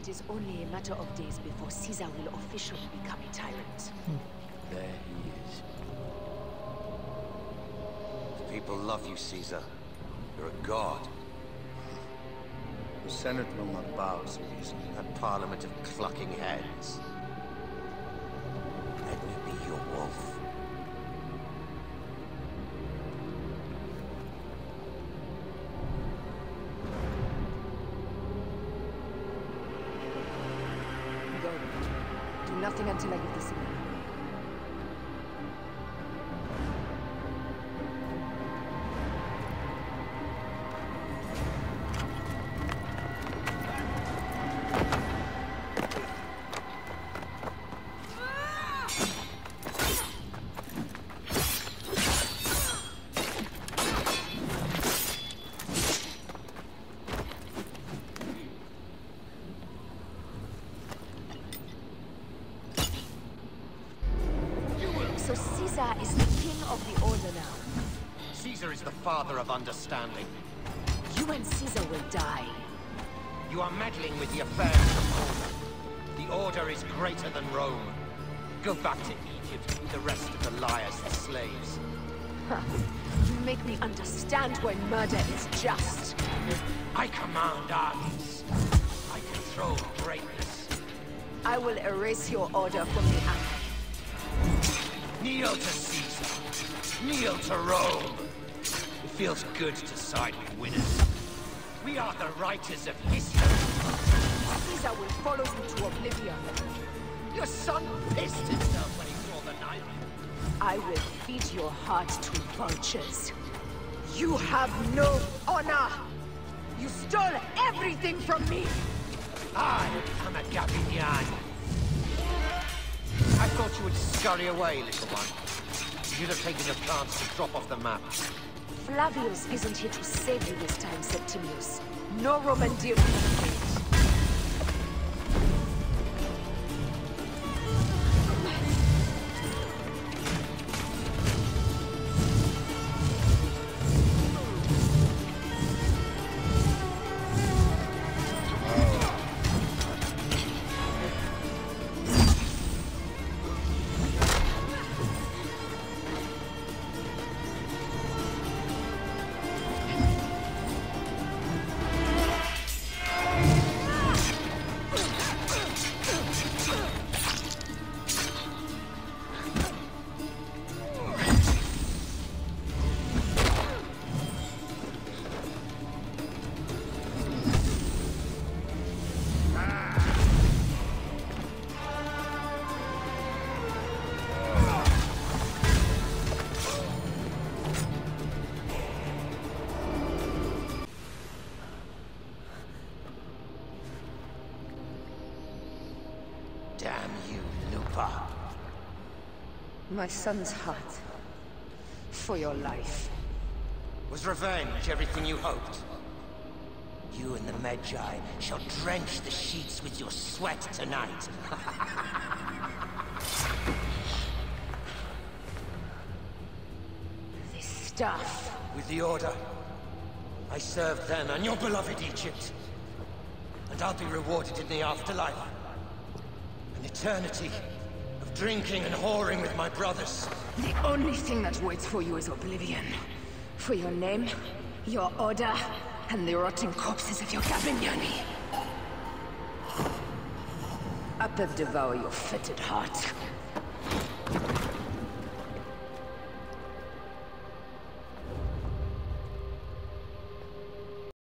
It is only a matter of days before Caesar will officially become a tyrant. There he is. The people love you, Caesar. You're a god. The Senate will not bow so easily. A parliament of clucking heads. Let me be your wolf. Go. Do nothing until I give the signal. So Caesar is the king of the Order now. Caesar is the father of understanding. You and Caesar will die. You are meddling with the affairs of the Order. The Order is greater than Rome. Go back to Egypt with the rest of the liars and slaves. Huh. You make me understand when murder is just. I command armies. I control greatness. I will erase your order from the act. Kneel to Caesar. Kneel to Rome. It feels good to side with winners. We are the writers of history. Caesar will follow you to oblivion. Your son pissed himself when he saw the knife. I will feed your heart to vultures. You have no honor! You stole everything from me! I am a Gabinian. I thought you would scurry away, little one. You'd have taken your chance to drop off the map. Flavius isn't here to save you this time, Septimius. No Roman deal with the fate. Damn you, Lupa. My son's heart. For your life. Was revenge everything you hoped? You and the Magi shall drench the sheets with your sweat tonight. This stuff. With the Order, I served then on your beloved Egypt. And I'll be rewarded in the afterlife. An eternity of drinking and whoring with my brothers. The only thing that waits for you is oblivion. For your name, your order, and the rotting corpses of your Gabignani. Aether devour your fetid heart.